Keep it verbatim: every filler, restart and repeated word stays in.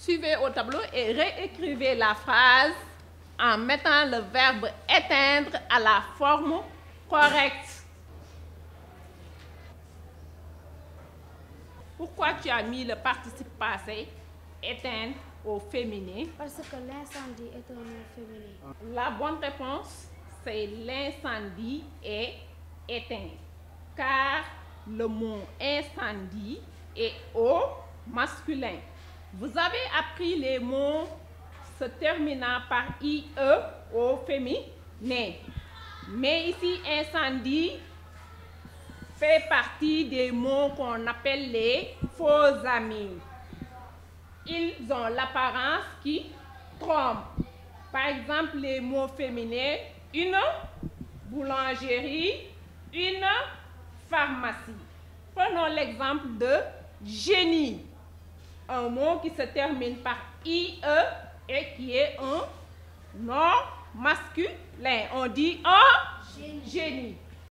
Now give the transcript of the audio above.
Suivez au tableau et réécrivez la phrase en mettant le verbe éteindre à la forme correcte. Pourquoi tu as mis le participe passé éteindre au féminin? Parce que l'incendie est un mot féminin. La bonne réponse, c'est l'incendie est éteint. Car le mot incendie est au masculin. Vous avez appris les mots se terminant par I E au féminin. Mais ici, incendie fait partie des mots qu'on appelle les faux amis. Ils ont l'apparence qui trompe. Par exemple, les mots féminins, une boulangerie, une pharmacie. Prenons l'exemple de génie. Un mot qui se termine par I E et qui est un nom masculin. On dit un génie. génie.